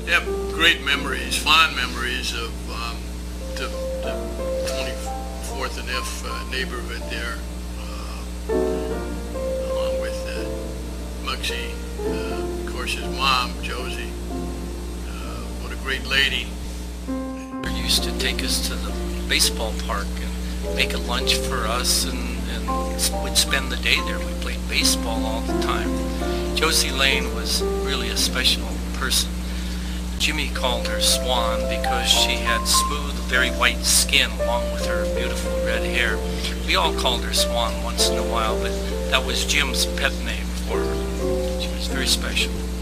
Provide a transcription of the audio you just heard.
have great memories, fond memories of the 24th and F neighborhood there, along with Muggsy, of course his mom, Josie. What a great lady. They used to take us to the baseball park and make a lunch for us, and would spend the day there. We played baseball all the time. Josie Lane was really a special person. Jimmy called her Swan because she had smooth, very white skin along with her beautiful red hair. We all called her Swan once in a while, but that was Jim's pet name for her. She was very special.